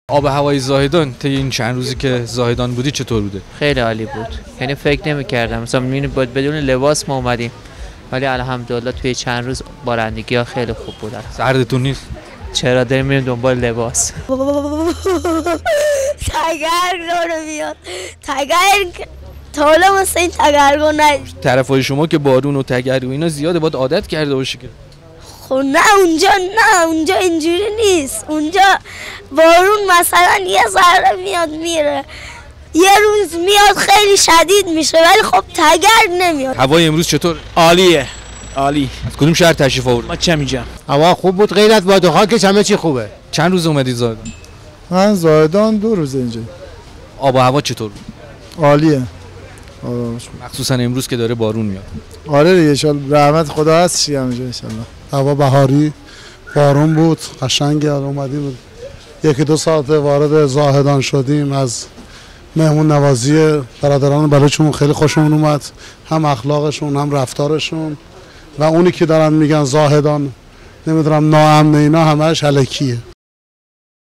آب هوای زاهدان طی این چند روزی که زاهدان بودی چطور بوده؟ خیلی عالی بود. یعنی فکر نمی‌کردم مثلا بدون لباس ما اومدیم، ولی الحمدلله توی چند روز بارندگی‌ها خیلی خوب بودن. سردتون نیست؟ چرا داریم میریم دنبال لباس؟ تگرگ میاد. تگرگ تا مثل این تگرگو ندید. طرفای شما که بارون و تگرگ و اینا زیاده، باید عادت کرده باشی که. خب نه اونجا اینجوری نیست. اونجا بارون مثلا یه ذره میاد میره، یه روز میاد خیلی شدید میشه، ولی خب تگرگ نمیاد. هوای امروز چطور؟ عالیه، عالی. از کدوم شهر تشریف آوردید؟ ما چمیجا. هوا خوب بود، غیر از باد و خاکش همه چی خوبه. چند روز اومدید زاهدان؟ من زاهدان 2 روز اینجا. آب و هوا چطور بود؟ عالیه. مخصوصا امروز که داره بارون میاد. آره دیگه، ان شاءالله رحمت خدا هست چی همینجا ان شاءالله. هوا بهاری، بارون بود، قشنگه. اومدیم 1-2 ساعت وارد زاهدان شدیم. از مهمون نوازی برادران بلوچمون خیلی خوشمون اومد، هم اخلاقشون هم رفتارشون، و اونی که دارن میگن زاهدان نمیدونم ناامن، اینا همش الکیه.